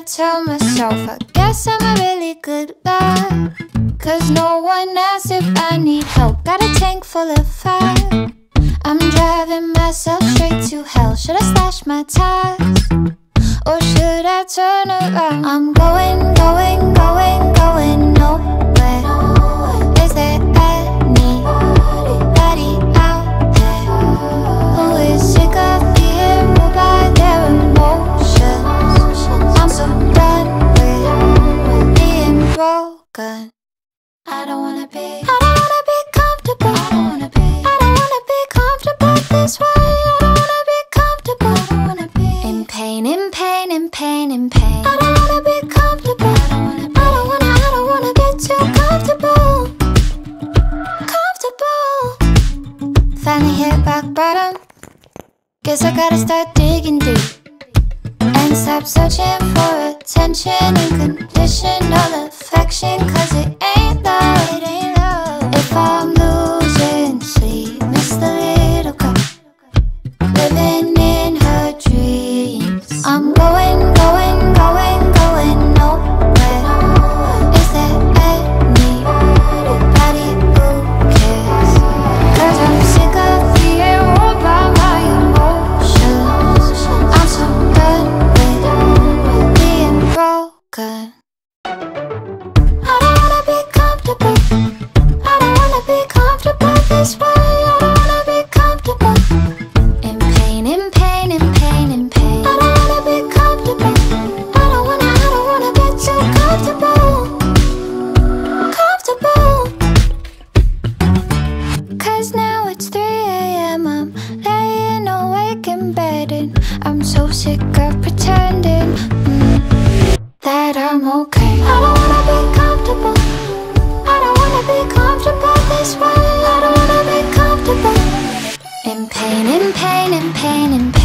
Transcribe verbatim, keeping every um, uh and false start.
tell myself I guess I'm a really good liar, cause no one asks if I need help. Got a tank full of fire, I'm driving myself straight to hell. Should I slash my tires, or should I turn around? I'm going, going, going, going nowhere. Is there anybody out there who is sick of being ruled by their emotions? I'm so done with being broken. I don't wanna be, I don't wanna be comfortable. I don't wanna be, I don't wanna be comfortable this way. I don't wanna be comfortable. I don't wanna be in pain, in pain, in pain, in pain. I don't wanna be comfortable. I don't wanna be, I don't wanna, I don't wanna get too comfortable. Comfortable. Finally hit rock bottom. Guess I gotta start digging deep and stop searching for attention and conditional affection, cause it ain't love, it ain't love. If I'm losing sleep, miss the little girl living in her dreams. I'm going, going, going, going nowhere. Is there anybody who cares? Cause I'm sick of being ruled by my emotions. I'm so done with being broken. I don't wanna be comfortable. I don't wanna be comfortable this way. I don't wanna be comfortable. In pain, in pain, in pain, in pain. I don't wanna be comfortable. I don't wanna, I don't wanna get too comfortable. Comfortable. Cause now it's three A M I'm laying awake in bed and I'm so sick of pretending mm, that I'm okay. I don't wanna be comfortable. I don't wanna be comfortable this way. I don't wanna be comfortable. In pain, in pain, in pain, in pain.